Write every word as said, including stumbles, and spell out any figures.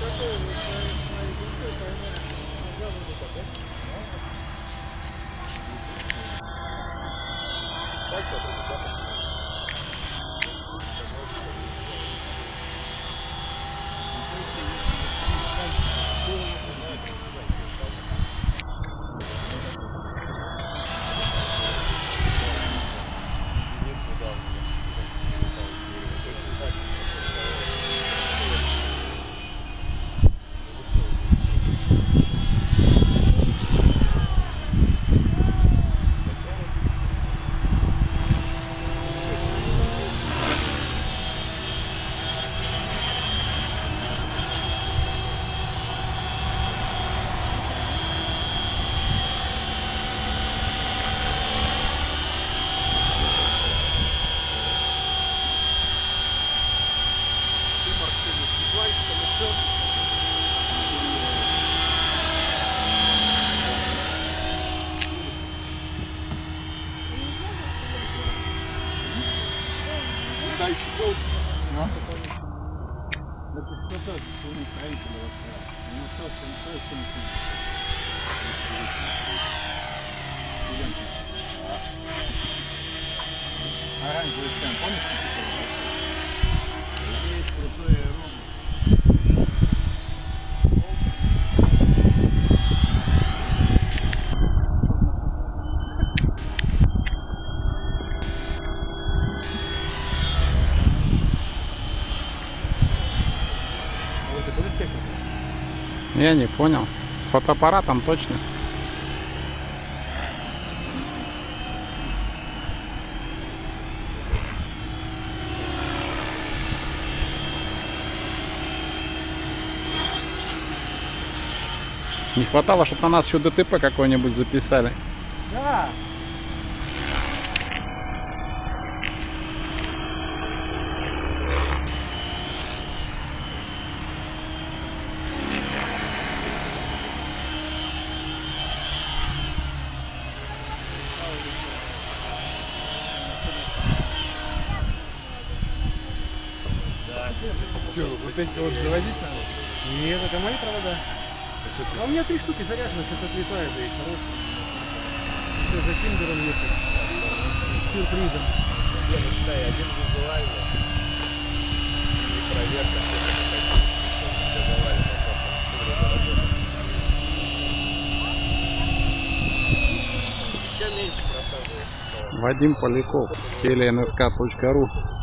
Летающий болт. Ну? Это что-то у них строителя. Ну, что, что, что, что, оранжевый стенд, помнишь? Здесь крутой аэром. Я не понял. С фотоаппаратом точно. Не хватало, чтобы на нас еще ДТП какой-нибудь записали. Да. Что, вот эти вот заводить надо? Нет, это мои провода. А у меня три штуки заряжены, сейчас отлетает, да и хорошие. Все, за киндером ехать. С сюрпризом. Я считаю, один визуальный. И проверка, что это завалено. Все меньше просаживается. Вадим Поляков, теле эн эс ка точка ру.